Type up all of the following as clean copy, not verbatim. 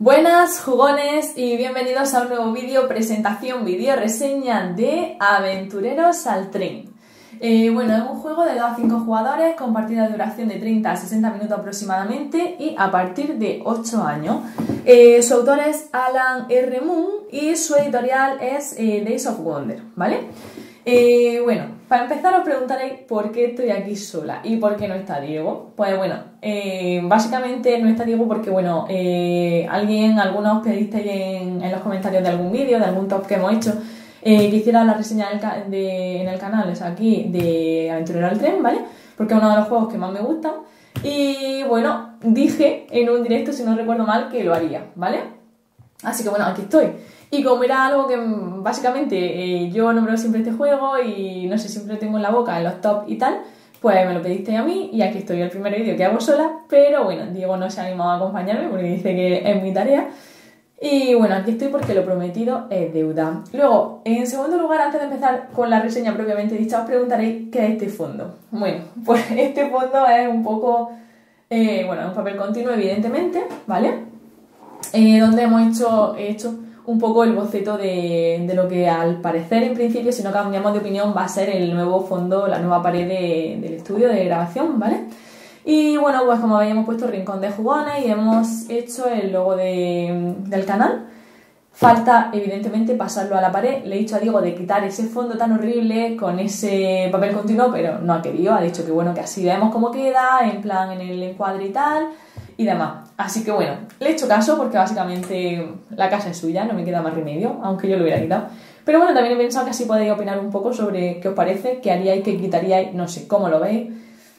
Buenas jugones y bienvenidos a un nuevo vídeo presentación, vídeo reseña de Aventureros al Tren. Bueno, es un juego de 2 a 5 jugadores con partida de duración de 30 a 60 minutos aproximadamente y a partir de 8 años. Su autor es Alan R. Moon y su editorial es Days of Wonder, ¿vale? Bueno, para empezar os preguntaréis por qué estoy aquí sola y por qué no está Diego. Pues bueno, básicamente no está Diego porque bueno, algunos pedisteis en los comentarios de algún vídeo, de algún top que hemos hecho, que hiciera la reseña en el canal, o sea, aquí, de Aventurero al Tren, ¿vale? Porque es uno de los juegos que más me gustan. Y bueno, dije en un directo, si no recuerdo mal, que lo haría, ¿vale? Así que bueno, aquí estoy. Y como era algo que básicamente yo nombro siempre este juego y no sé, siempre lo tengo en la boca, en los top y tal, pues me lo pedisteis a mí y aquí estoy, el primer vídeo que hago sola, pero bueno, Diego no se ha animado a acompañarme porque dice que es mi tarea. Y bueno, aquí estoy porque lo prometido es deuda. Luego, en segundo lugar, antes de empezar con la reseña propiamente dicha, os preguntaréis ¿qué es este fondo? Bueno, pues este fondo es un poco, bueno, un papel continuo evidentemente, ¿vale? Donde he hecho un poco el boceto de lo que al parecer en principio, si no cambiamos de opinión, va a ser el nuevo fondo, la nueva pared del estudio de grabación, ¿vale? Y bueno, pues como veis hemos puesto Rincón de Jugones y hemos hecho el logo del canal. Falta evidentemente pasarlo a la pared. Le he dicho a Diego de quitar ese fondo tan horrible con ese papel continuo, pero no ha querido, ha dicho que bueno, que así vemos cómo queda, en plan en el encuadre y tal y demás. Así que bueno, le he hecho caso porque básicamente la casa es suya, no me queda más remedio, aunque yo lo hubiera quitado. Pero bueno, también he pensado que así podéis opinar un poco sobre qué os parece, qué haríais, qué quitaríais, no sé, cómo lo veis.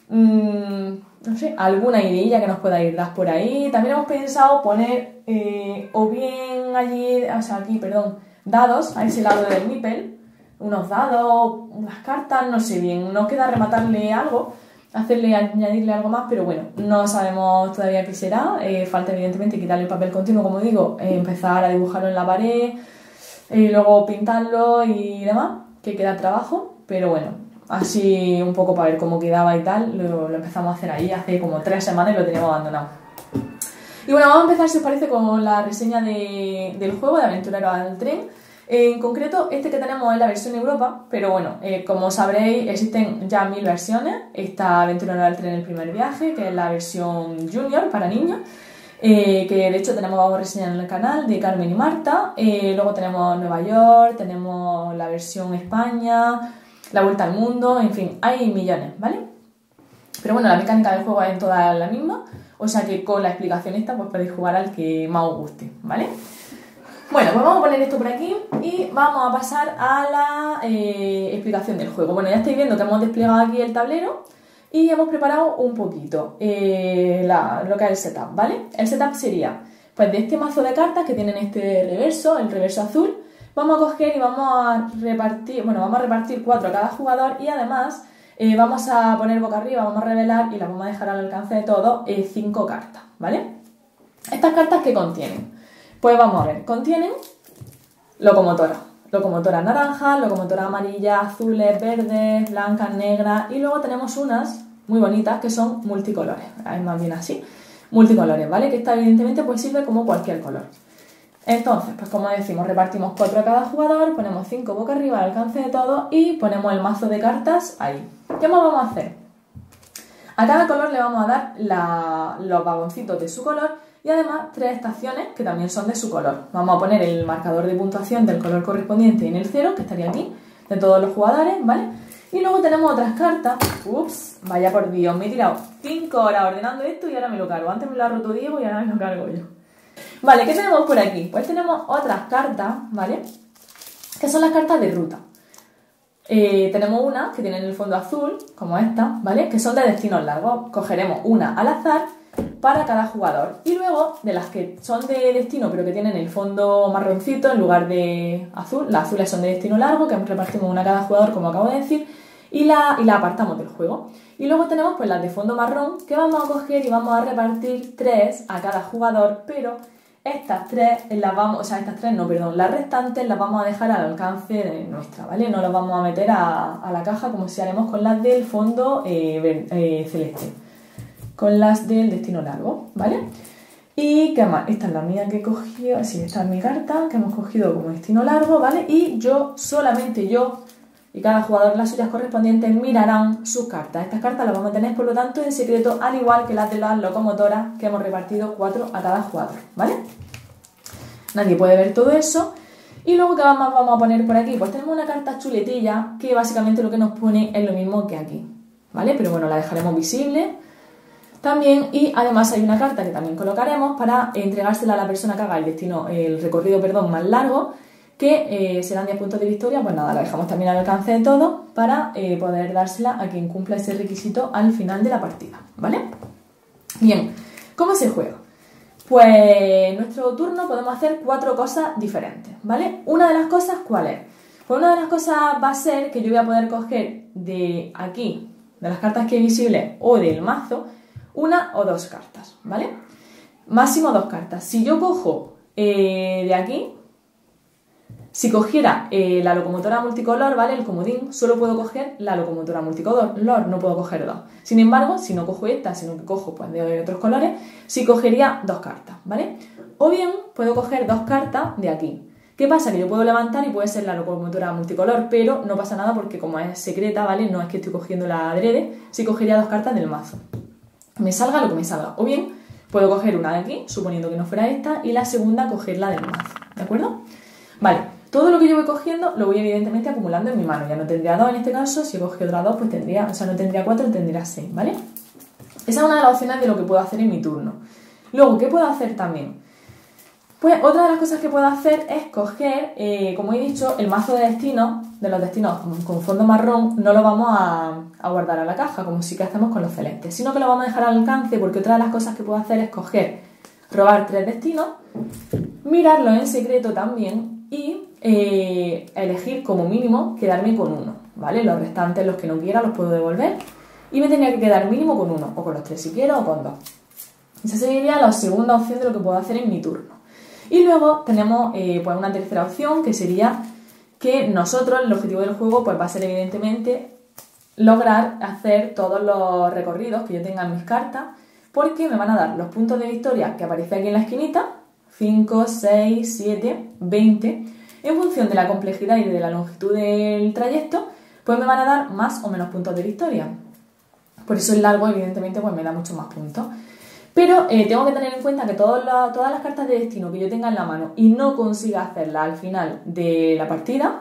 No sé, alguna idea que nos podáis dar por ahí. También hemos pensado poner o bien allí, o sea aquí, perdón, dados a ese lado del nipple, unos dados, unas cartas, no sé bien, nos queda rematarle algo, añadirle algo más, pero bueno, no sabemos todavía qué será. Falta evidentemente quitarle el papel continuo, como digo, empezar a dibujarlo en la pared, luego pintarlo y demás, que queda trabajo, pero bueno, así un poco para ver cómo quedaba y tal, lo empezamos a hacer ahí hace como 3 semanas y lo teníamos abandonado. Y bueno, vamos a empezar, si os parece, con la reseña del juego de Aventurero al Tren. En concreto, este que tenemos es la versión Europa, pero bueno, como sabréis, existen ya 1000 versiones. Está Aventurero al Tren el primer viaje, que es la versión Junior para niños, que de hecho vamos a reseñar en el canal de Carmen y Marta. Luego tenemos Nueva York, tenemos la versión España, la vuelta al mundo, en fin, hay millones, ¿vale? Pero bueno, la mecánica del juego es toda la misma, o sea que con la explicación esta pues podéis jugar al que más os guste, ¿vale? Bueno, pues vamos a poner esto por aquí y vamos a pasar a la explicación del juego. Bueno, ya estáis viendo que hemos desplegado aquí el tablero y hemos preparado un poquito lo que es el setup, ¿vale? El setup sería, pues de este mazo de cartas que tienen este reverso, el reverso azul, vamos a coger y vamos a repartir 4 a cada jugador y además vamos a poner boca arriba, vamos a revelar y las vamos a dejar al alcance de todos 5 cartas, ¿vale? ¿Estas cartas qué contienen? Pues vamos a ver, contienen locomotoras naranjas, locomotoras amarillas, azules, verdes, blancas, negras y luego tenemos unas muy bonitas que son multicolores, es más bien así, multicolores, ¿vale? Que esta evidentemente pues sirve como cualquier color. Entonces, pues como decimos, repartimos 4 a cada jugador, ponemos 5 boca arriba al alcance de todos y ponemos el mazo de cartas ahí. ¿Qué más vamos a hacer? A cada color le vamos a dar los vagoncitos de su color y además 3 estaciones que también son de su color. Vamos a poner el marcador de puntuación del color correspondiente en el 0, que estaría aquí, de todos los jugadores, ¿vale? Y luego tenemos otras cartas. Ups, vaya por Dios, me he tirado 5 horas ordenando esto y ahora me lo cargo. Antes me lo ha roto Diego y ahora me lo cargo yo. Vale, ¿qué tenemos por aquí? Pues tenemos otras cartas, ¿vale? Que son las cartas de ruta. Tenemos unas que tienen el fondo azul, como esta, ¿vale? Que son de destinos largos. Cogeremos una al azar para cada jugador. Y luego, de las que son de destino, pero que tienen el fondo marroncito en lugar de azul, las azules son de destino largo, que repartimos una a cada jugador, como acabo de decir, y la apartamos del juego. Y luego tenemos pues las de fondo marrón, que vamos a coger y vamos a repartir 3 a cada jugador, pero estas 3 las restantes las vamos a dejar al alcance de nuestra, ¿vale? No las vamos a meter a la caja como si haremos con las del fondo celeste, con las del destino largo, ¿vale? ¿Y qué más? Esta es la mía que he cogido, sí, esta es mi carta que hemos cogido como destino largo, ¿vale? Y yo, solamente yo, y cada jugador las suyas correspondientes mirarán sus cartas. Estas cartas las vamos a tener, por lo tanto, en secreto, al igual que las de las locomotoras que hemos repartido 4 a cada jugador, ¿vale? Nadie puede ver todo eso. Y luego, ¿qué más vamos a poner por aquí? Pues tenemos una carta chuletilla que básicamente lo que nos pone es lo mismo que aquí, ¿vale? Pero bueno, la dejaremos visible también, y además hay una carta que también colocaremos para entregársela a la persona que haga el recorrido más largo, que serán 10 puntos de victoria. Pues nada, la dejamos también al alcance de todos para poder dársela a quien cumpla ese requisito al final de la partida, ¿vale? Bien, ¿cómo se juega? Pues en nuestro turno podemos hacer 4 cosas diferentes, ¿vale? Una de las cosas, ¿cuál es? Pues una de las cosas va a ser que yo voy a poder coger de aquí, de las cartas que hay visibles o del mazo, una o 2 cartas, ¿vale? Máximo 2 cartas. Si yo cojo de aquí, si cogiera la locomotora multicolor, ¿vale? El comodín, solo puedo coger la locomotora multicolor, no puedo coger 2. Sin embargo, si no cojo esta, sino que cojo pues, de otros colores, sí cogería 2 cartas, ¿vale? O bien puedo coger 2 cartas de aquí. ¿Qué pasa? Que yo puedo levantar y puede ser la locomotora multicolor, pero no pasa nada porque como es secreta, ¿vale? No es que estoy cogiendo la adrede, sí cogería 2 cartas del mazo. Me salga lo que me salga. O bien puedo coger una de aquí, suponiendo que no fuera esta, y la segunda cogerla del mazo, ¿de acuerdo? Vale, todo lo que yo voy cogiendo lo voy evidentemente acumulando en mi mano. Ya no tendría 2 en este caso, si cogí otra 2 pues tendría, o sea, no tendría 4, tendría 6, ¿vale? Esa es una de las opciones de lo que puedo hacer en mi turno. Luego, ¿qué puedo hacer también? Pues otra de las cosas que puedo hacer es coger, como he dicho, el mazo de destinos, de los destinos con fondo marrón, no lo vamos a guardar a la caja, como sí que hacemos con los celestes, sino que lo vamos a dejar al alcance, porque otra de las cosas que puedo hacer es coger, robar 3 destinos, mirarlos en secreto también y elegir como mínimo quedarme con uno, ¿vale? Los restantes, los que no quiera, los puedo devolver y me tendría que quedar mínimo con uno, o con los 3 si quiero, o con 2. Esa sería la segunda opción de lo que puedo hacer en mi turno. Y luego tenemos pues una tercera opción, que sería que nosotros, el objetivo del juego, pues va a ser evidentemente lograr hacer todos los recorridos que yo tenga en mis cartas, porque me van a dar los puntos de victoria que aparece aquí en la esquinita, 5, 6, 7, 20, en función de la complejidad y de la longitud del trayecto, pues me van a dar más o menos puntos de victoria. Por eso el largo, evidentemente, pues me da mucho más puntos. Pero tengo que tener en cuenta que todas las cartas de destino que yo tenga en la mano y no consiga hacerlas al final de la partida,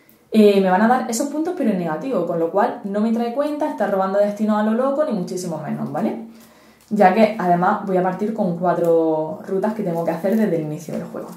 me van a dar esos puntos pero en negativo, con lo cual no me trae cuenta estar robando destinos a lo loco, ni muchísimo menos, ¿vale? Ya que además voy a partir con 4 rutas que tengo que hacer desde el inicio del juego.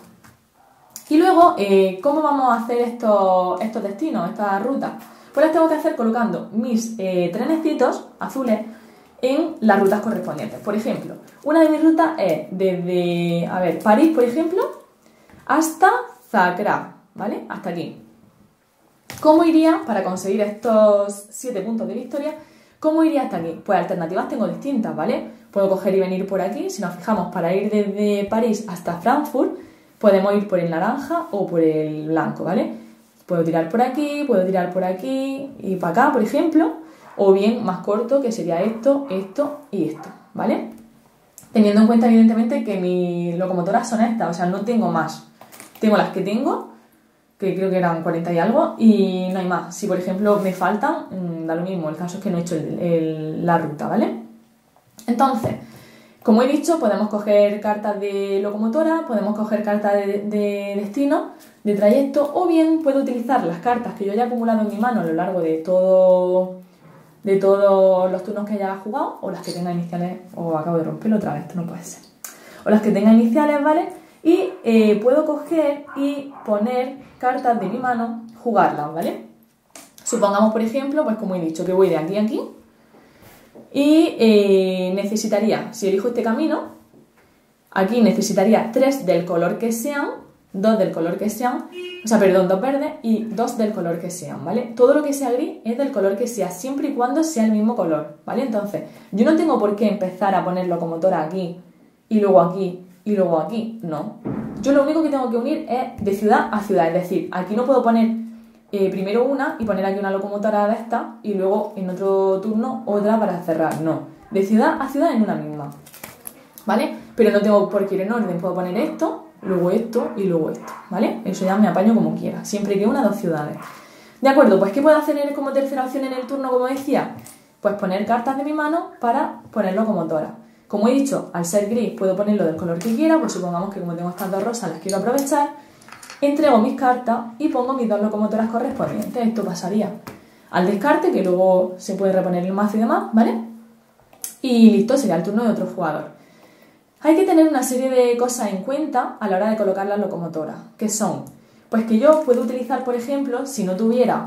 Y luego, ¿cómo vamos a hacer estos destinos, estas rutas? Pues las tengo que hacer colocando mis trenecitos azules en las rutas correspondientes. Por ejemplo, una de mis rutas es desde, París, por ejemplo, hasta Zagreb, ¿vale? Hasta aquí. ¿Cómo iría para conseguir estos 7 puntos de victoria? ¿Cómo iría hasta aquí? Pues alternativas tengo distintas, ¿vale? Puedo coger y venir por aquí. Si nos fijamos, para ir desde París hasta Frankfurt, podemos ir por el naranja o por el blanco, ¿vale? Puedo tirar por aquí y para acá, por ejemplo. O bien más corto, que sería esto, esto y esto, ¿vale? Teniendo en cuenta, evidentemente, que mis locomotoras son estas, o sea, no tengo más. Tengo las que tengo, que creo que eran 40 y algo, y no hay más. Si, por ejemplo, me faltan, da lo mismo, el caso es que no he hecho la ruta, ¿vale? Entonces, como he dicho, podemos coger cartas de locomotora, podemos coger cartas de destino, de trayecto, o bien puedo utilizar las cartas que yo haya acumulado en mi mano a lo largo de todos los turnos que haya jugado, o las que tenga iniciales, o acabo de romperlo otra vez, esto no puede ser, o las que tenga iniciales, ¿vale? Y puedo coger y poner cartas de mi mano, jugarlas, ¿vale? Supongamos, por ejemplo, pues como he dicho, que voy de aquí a aquí y necesitaría, si elijo este camino, aquí necesitaría 3 del color que sean, 2 del color que sean, o sea, perdón, 2 verdes y 2 del color que sean, ¿vale? Todo lo que sea gris es del color que sea, siempre y cuando sea el mismo color, ¿vale? Entonces, yo no tengo por qué empezar a poner locomotora aquí, y luego aquí, y luego aquí, no. Yo lo único que tengo que unir es de ciudad a ciudad, es decir, aquí no puedo poner primero una y poner aquí una locomotora de esta, y luego en otro turno otra para cerrar, no. De ciudad a ciudad en una misma, ¿vale? pero no tengo por qué ir en orden, puedo poner esto, luego esto y luego esto, ¿vale? Eso ya me apaño como quiera, siempre que una, dos ciudades. De acuerdo, pues ¿qué puedo hacer como tercera opción en el turno, como decía? Pues poner cartas de mi mano para poner locomotora. Como he dicho, al ser gris puedo ponerlo del color que quiera, pues supongamos que como tengo estas dos rosas las quiero aprovechar, entrego mis cartas y pongo mis dos locomotoras correspondientes. Esto pasaría al descarte, que luego se puede reponer el mazo y demás, ¿vale? Y listo, sería el turno de otro jugador. Hay que tener una serie de cosas en cuenta a la hora de colocar las locomotoras, que son, pues que yo puedo utilizar, por ejemplo, si no tuviera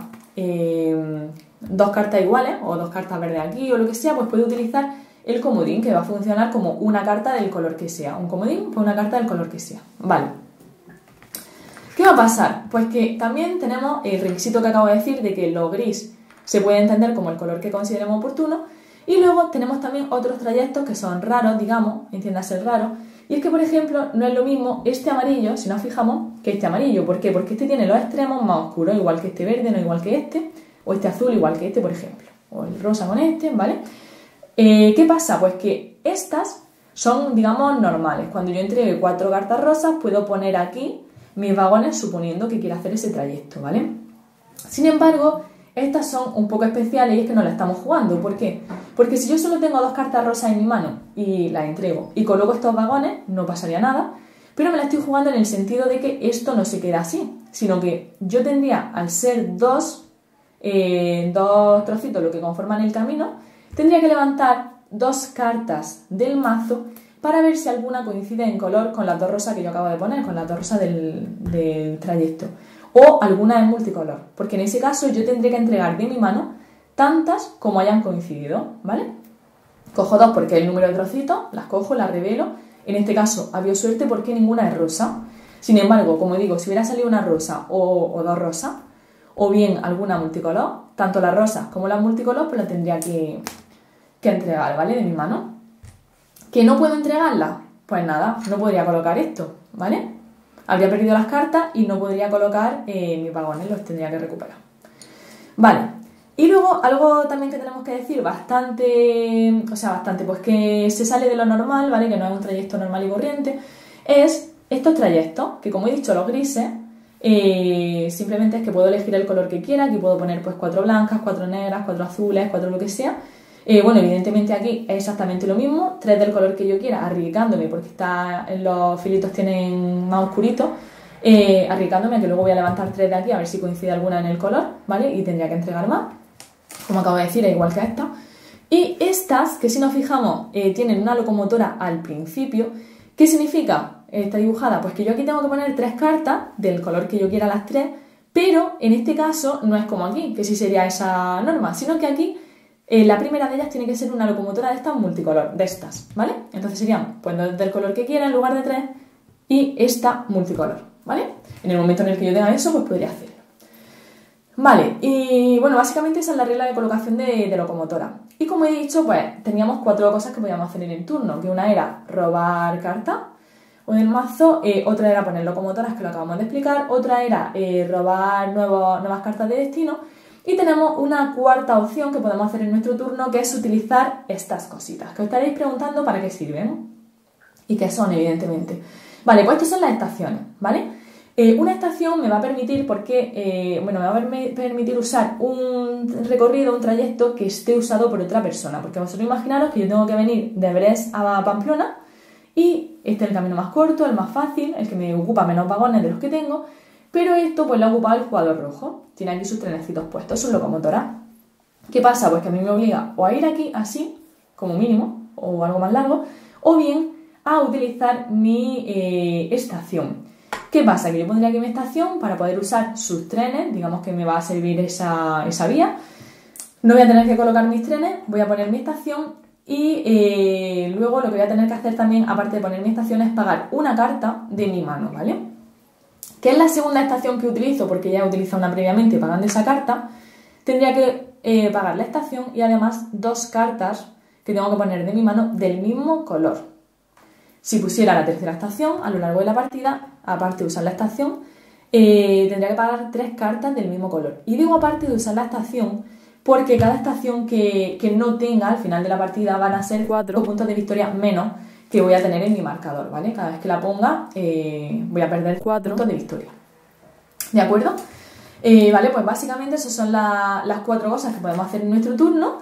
dos cartas iguales o dos cartas verdes aquí o lo que sea, pues puedo utilizar el comodín, que va a funcionar como una carta del color que sea. Un comodín, pues una carta del color que sea. Vale. ¿Qué va a pasar? Pues que también tenemos el requisito que acabo de decir de que lo gris se puede entender como el color que consideremos oportuno, y luego tenemos también otros trayectos que son raros, digamos, entiéndase raro, y es que, por ejemplo, no es lo mismo este amarillo, si nos fijamos, que este amarillo. ¿Por qué? Porque este tiene los extremos más oscuros, igual que este verde, no igual que este, o este azul igual que este, por ejemplo, o el rosa con este, ¿vale? ¿Qué pasa? Pues que estas son, digamos, normales. Cuando yo entregue 4 cartas rosas, puedo poner aquí mis vagones suponiendo que quiero hacer ese trayecto, ¿vale? Sin embargo, estas son un poco especiales y es que no las estamos jugando. ¿Por qué? Porque si yo solo tengo 2 cartas rosas en mi mano y las entrego y coloco estos vagones, no pasaría nada, pero me la estoy jugando en el sentido de que esto no se queda así, sino que yo tendría, al ser dos trocitos lo que conforman el camino, tendría que levantar 2 cartas del mazo para ver si alguna coincide en color con las 2 rosas que yo acabo de poner, con las 2 rosas del trayecto. O alguna en multicolor, porque en ese caso yo tendré que entregar de mi mano tantas como hayan coincidido, ¿vale? Cojo 2 porque es el número de trocitos, las cojo, las revelo. En este caso había suerte porque ninguna es rosa. Sin embargo, como digo, si hubiera salido una rosa o 2 rosas, o bien alguna multicolor, tanto las rosas como las multicolor, pues las tendría que entregar, ¿vale? De mi mano. ¿Que no puedo entregarla? Pues nada, no podría colocar esto, ¿vale? Habría perdido las cartas y no podría colocar mis vagones, los tendría que recuperar. Vale, y luego algo también que tenemos que decir bastante, pues que se sale de lo normal, ¿vale? Que no es un trayecto normal y corriente, es estos trayectos, que como he dicho, los grises, simplemente es que puedo elegir el color que quiera. Aquí puedo poner pues 4 blancas, 4 negras, 4 azules, 4 lo que sea. Bueno, evidentemente aquí es exactamente lo mismo, 3 del color que yo quiera, arriesgándome, porque los filitos tienen más oscuritos, arriesgándome a que luego voy a levantar 3 de aquí a ver si coincide alguna en el color, ¿vale? Y tendría que entregar más, como acabo de decir, es igual que esta. Y estas, que si nos fijamos, tienen una locomotora al principio. ¿Qué significa? Está dibujada, pues que yo aquí tengo que poner 3 cartas del color que yo quiera las 3, pero en este caso no es como aquí, que sí sería esa norma, sino que aquí la primera de ellas tiene que ser una locomotora de estas multicolor, de estas, ¿vale? Entonces serían pues del color que quiera en lugar de 3 y esta multicolor, ¿vale? En el momento en el que yo tenga eso, pues podría hacerlo. Vale, y bueno, básicamente esa es la regla de colocación de locomotora. Y como he dicho, pues teníamos 4 cosas que podíamos hacer en el turno, que una era robar cartas o del mazo, otra era poner locomotoras, que lo acabamos de explicar, otra era robar nuevas cartas de destino. Y tenemos una cuarta opción que podemos hacer en nuestro turno, que es utilizar estas cositas, que os estaréis preguntando para qué sirven y qué son, evidentemente. Vale, pues estas son las estaciones, ¿vale? Una estación me va a permitir, me va a permitir usar un recorrido, un trayecto que esté usado por otra persona, porque vosotros imaginaros que yo tengo que venir de Brest a Pamplona y este es el camino más corto, el más fácil, el que me ocupa menos vagones de los que tengo. Pero esto pues lo ha ocupado el jugador rojo. Tiene aquí sus trenecitos puestos, su locomotora. ¿Qué pasa? Pues que a mí me obliga o a ir aquí así, como mínimo, o algo más largo, o bien a utilizar mi estación. ¿Qué pasa? Que yo pondría aquí mi estación para poder usar sus trenes, digamos que me va a servir esa vía. No voy a tener que colocar mis trenes, voy a poner mi estación y luego lo que voy a tener que hacer también, aparte de poner mi estación, es pagar una carta de mi mano, ¿vale? Que es la segunda estación que utilizo, porque ya he utilizado una previamente pagando esa carta. Tendría que pagar la estación y además 2 cartas que tengo que poner de mi mano del mismo color. Si pusiera la tercera estación a lo largo de la partida, aparte de usar la estación, tendría que pagar 3 cartas del mismo color. Y digo aparte de usar la estación porque cada estación que no tenga al final de la partida van a ser 4 puntos de victoria menos que voy a tener en mi marcador, ¿vale? Cada vez que la ponga voy a perder 4 puntos de victoria. ¿De acuerdo? Vale, pues básicamente esas son las 4 cosas que podemos hacer en nuestro turno.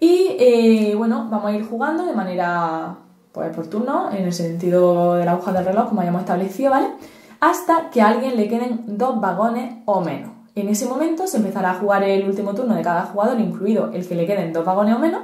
Y bueno, vamos a ir jugando de manera pues por turno, en el sentido de la aguja del reloj, como hayamos establecido, ¿vale? Hasta que a alguien le queden 2 vagones o menos. En ese momento se empezará a jugar el último turno de cada jugador, incluido el que le queden 2 vagones o menos.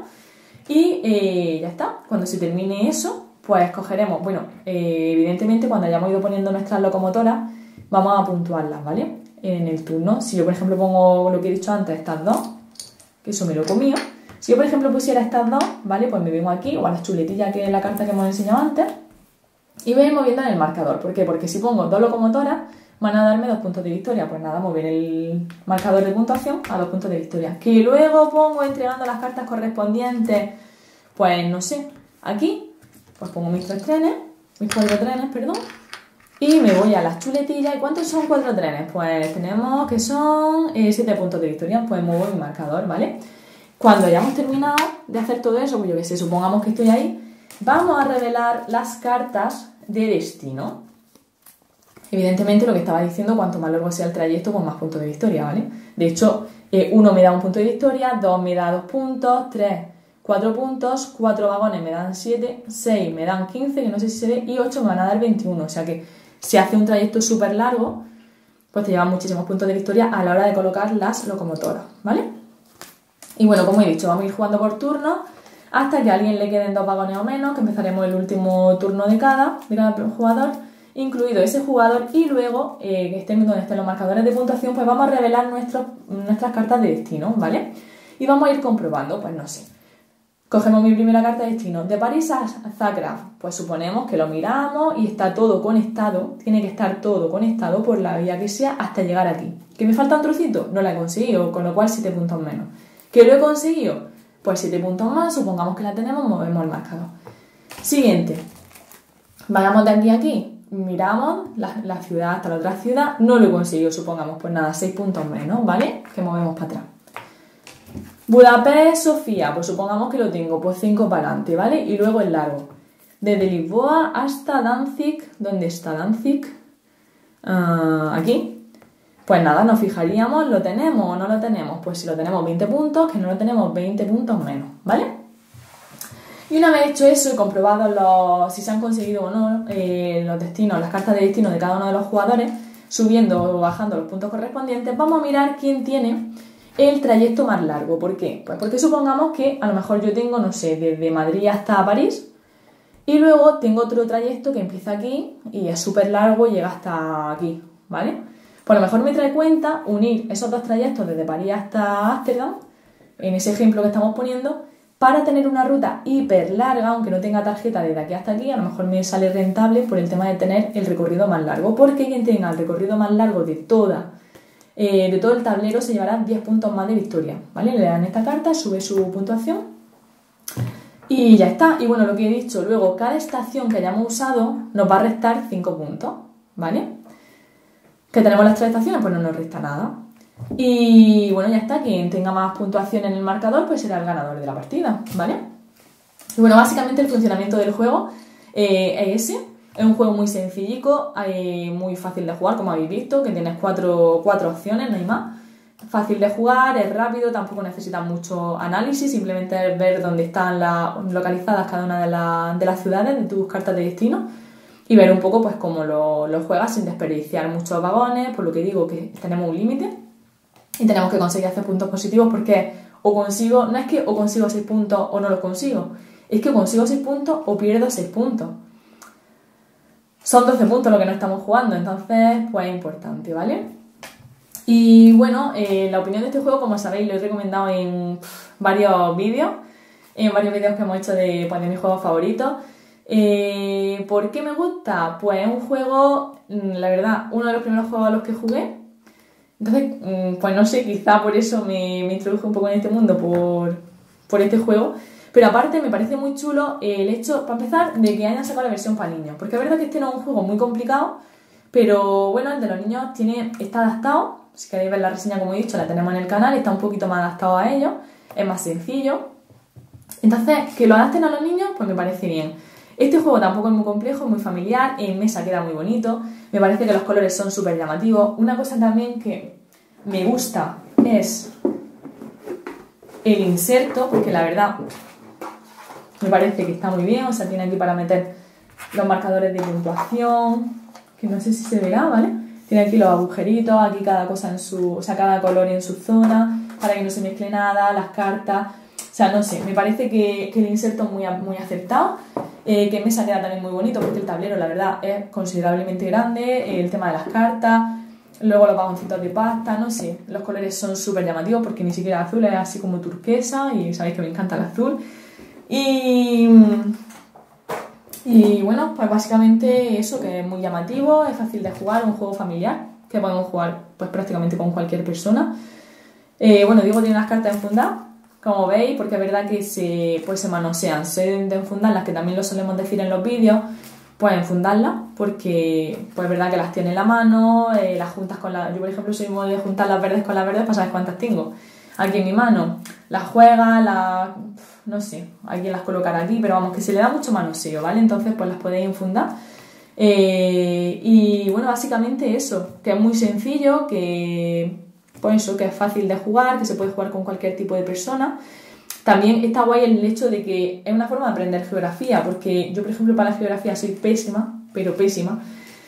Y ya está. Cuando se termine eso, pues cogeremos, bueno, evidentemente cuando hayamos ido poniendo nuestras locomotoras, vamos a puntuarlas, ¿vale? En el turno. Si yo, por ejemplo, pongo lo que he dicho antes, estas 2, que eso me lo he comido. Si yo, por ejemplo, pusiera estas 2, ¿vale? Pues me vengo aquí, o a la chuletilla, que es la carta que hemos enseñado antes, y voy a ir moviendo en el marcador. ¿Por qué? Porque si pongo 2 locomotoras, van a darme 2 puntos de victoria. Pues nada, mover el marcador de puntuación a 2 puntos de victoria. Que luego pongo entregando las cartas correspondientes, pues no sé, aquí, pues pongo mis 4 trenes, perdón, y me voy a las chuletillas. ¿Y cuántos son 4 trenes? Pues tenemos que son 7 puntos de victoria. Pues muevo mi marcador, ¿vale? Cuando hayamos terminado de hacer todo eso, pues yo que sé, supongamos que estoy ahí, vamos a revelar las cartas de destino. Evidentemente lo que estaba diciendo, cuanto más largo sea el trayecto, pues más puntos de victoria, ¿vale? De hecho, 1 me da 1 punto de victoria, 2 me da 2 puntos, 3, 4 puntos, 4 vagones me dan 7, 6 me dan 15, que no sé si se ve, y 8 me van a dar 21. O sea que si hace un trayecto súper largo, pues te llevan muchísimos puntos de victoria a la hora de colocar las locomotoras, ¿vale? Y bueno, como he dicho, vamos a ir jugando por turno hasta que a alguien le queden 2 vagones o menos, que empezaremos el último turno de cada jugador, incluido ese jugador, y luego, que estén donde estén los marcadores de puntuación, pues vamos a revelar nuestras cartas de destino, ¿vale? Y vamos a ir comprobando, pues no sé. Cogemos mi primera carta de destino, de París a Zagreb. Pues suponemos que lo miramos y está todo conectado, tiene que estar todo conectado por la vía que sea hasta llegar aquí. ¿Que me falta un trocito? No la he conseguido, con lo cual 7 puntos menos. ¿Que lo he conseguido? Pues 7 puntos más, supongamos que la tenemos, movemos el marcador. Siguiente. Vayamos de aquí a aquí, miramos la ciudad hasta la otra ciudad, no lo he conseguido, supongamos, pues nada, 6 puntos menos, ¿vale? Que movemos para atrás. Budapest, Sofía, pues supongamos que lo tengo, pues 5 para adelante, ¿vale? Y luego el largo. Desde Lisboa hasta Danzig, ¿dónde está Danzig? Aquí. Pues nada, nos fijaríamos, ¿lo tenemos o no lo tenemos? Pues si lo tenemos 20 puntos, que no lo tenemos 20 puntos menos, ¿vale? Y una vez hecho eso y comprobado si se han conseguido o no los destinos, las cartas de destino de cada uno de los jugadores, subiendo o bajando los puntos correspondientes, vamos a mirar quién tiene el trayecto más largo. ¿Por qué? Pues porque supongamos que a lo mejor yo tengo, no sé, desde Madrid hasta París, y luego tengo otro trayecto que empieza aquí y es súper largo y llega hasta aquí, ¿vale? Pues a lo mejor me trae cuenta unir esos 2 trayectos desde París hasta Ámsterdam, en ese ejemplo que estamos poniendo, para tener una ruta hiper larga, aunque no tenga tarjeta desde aquí hasta aquí. A lo mejor me sale rentable por el tema de tener el recorrido más largo, porque quien tenga el recorrido más largo de todo el tablero se llevará 10 puntos más de victoria, ¿vale? Le dan esta carta, sube su puntuación y ya está. Y bueno, lo que he dicho, luego cada estación que hayamos usado nos va a restar 5 puntos, ¿vale? ¿Que tenemos las 3 estaciones? Pues no nos resta nada. Y bueno, ya está. Quien tenga más puntuación en el marcador pues será el ganador de la partida, ¿vale? Y bueno, básicamente el funcionamiento del juego es ese. Es un juego muy sencillico, muy fácil de jugar, como habéis visto, que tienes 4 opciones, no hay más. Fácil de jugar, es rápido, tampoco necesita mucho análisis, simplemente es ver dónde están localizadas cada una de las ciudades de tus cartas de destino y ver un poco pues cómo lo juegas sin desperdiciar muchos vagones, por lo que digo que tenemos un límite y tenemos que conseguir hacer puntos positivos, porque no es que o consigo 6 puntos o no los consigo, es que consigo 6 puntos o pierdo 6 puntos. Son 12 puntos lo que no estamos jugando, entonces pues es importante, ¿vale? Y bueno, la opinión de este juego, como sabéis, lo he recomendado en varios vídeos que hemos hecho de mis juegos favoritos. ¿Por qué me gusta? Pues es un juego, la verdad, uno de los primeros juegos a los que jugué. Entonces, pues no sé, quizá por eso me introduje un poco en este mundo, por este juego. Pero aparte me parece muy chulo el hecho, para empezar, de que hayan sacado la versión para niños. Porque es verdad que este no es un juego muy complicado, pero bueno, el de los niños está adaptado. Si queréis ver la reseña, como he dicho, la tenemos en el canal, está un poquito más adaptado a ellos, es más sencillo. Entonces, que lo adapten a los niños, pues me parece bien. Este juego tampoco es muy complejo, es muy familiar, en mesa queda muy bonito, me parece que los colores son súper llamativos. Una cosa también que me gusta es el inserto, porque la verdad me parece que está muy bien, o sea, tiene aquí para meter los marcadores de puntuación, que no sé si se verá, ¿vale? Tiene aquí los agujeritos, aquí cada cosa en su, o sea, cada color en su zona, para que no se mezcle nada, las cartas, o sea, no sé, me parece que el inserto es muy acertado, que en mesa queda también muy bonito, porque el tablero, la verdad, es considerablemente grande, el tema de las cartas, luego los vagoncitos de pasta, no sé, los colores son súper llamativos, porque ni siquiera el azul es así como turquesa, y sabéis que me encanta el azul, y bueno, pues básicamente eso, que es muy llamativo, es fácil de jugar, un juego familiar, que podemos jugar pues prácticamente con cualquier persona. Bueno, Diego tiene las cartas enfundadas, como veis, porque es verdad que se manosean, se deben de enfundar, las que también lo solemos decir en los vídeos, pues enfundarlas, porque pues es verdad que las tiene en la mano, las juntas con la... Yo, por ejemplo, soy muy de juntar las verdes con las verdes para saber cuántas tengo. Aquí en mi mano, las juega, no sé, hay quien las colocará aquí, pero vamos, que se le da mucho manoseo, ¿vale? Entonces, pues las podéis enfundar. Y bueno, básicamente eso, que es muy sencillo, que pues eso, que es fácil de jugar, que se puede jugar con cualquier tipo de persona. También está guay el hecho de que es una forma de aprender geografía, porque yo, por ejemplo, para la geografía soy pésima, pero pésima,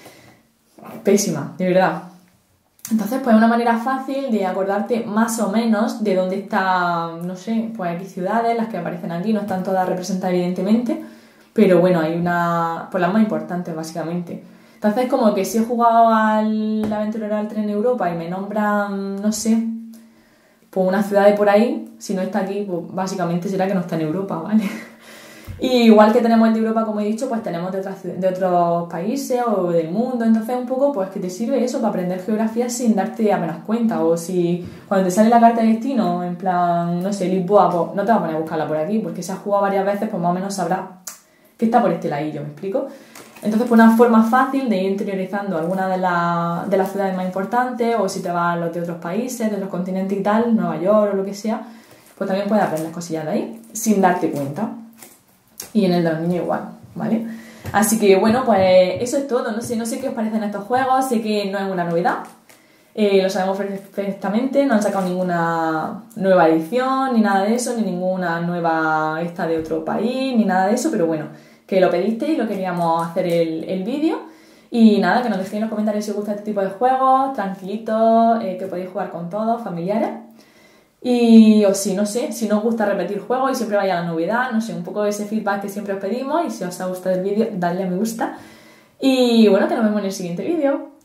de verdad. Entonces, pues es una manera fácil de acordarte más o menos de dónde está, no sé, pues aquí ciudades, las que aparecen aquí, no están todas representadas evidentemente, pero bueno, hay pues las más importantes básicamente. Entonces, como que si he jugado al Aventurero al Tren Europa y me nombran, no sé, pues una ciudad de por ahí, si no está aquí, pues básicamente será que no está en Europa, ¿vale? Y igual que tenemos el de Europa, como he dicho, pues tenemos de otros países o del mundo, entonces un poco pues que te sirve eso para aprender geografía sin darte apenas cuenta, o si cuando te sale la carta de destino, en plan, no sé, Lisboa, pues no te vas a poner a buscarla por aquí, porque si has jugado varias veces, pues más o menos sabrás que está por este ladillo, ¿me explico? Entonces, pues una forma fácil de ir interiorizando alguna de las ciudades más importantes, o si te vas a los de otros países, de otros continentes y tal, Nueva York o lo que sea, pues también puedes aprender cosillas de ahí, sin darte cuenta. Y en el de los niños igual, ¿vale? Así que bueno, pues eso es todo. No sé qué os parecen estos juegos, sé que no es una novedad, lo sabemos perfectamente, no han sacado ninguna nueva edición, ni nada de eso, ni ninguna nueva esta de otro país, ni nada de eso, pero bueno, que lo pedisteis, lo queríamos hacer el vídeo. Y nada, que nos dejéis en los comentarios si os gusta este tipo de juegos, tranquilitos, que podéis jugar con todos, familiares. Y o si, no sé, si no os gusta repetir juegos y siempre vaya a la novedad, no sé, un poco ese feedback que siempre os pedimos, y si os ha gustado el vídeo, dadle a me gusta. Y bueno, que nos vemos en el siguiente vídeo.